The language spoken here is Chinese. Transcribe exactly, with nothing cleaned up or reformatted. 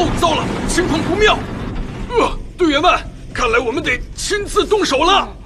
糟了，情况不妙！呃，队员们，看来我们得亲自动手了。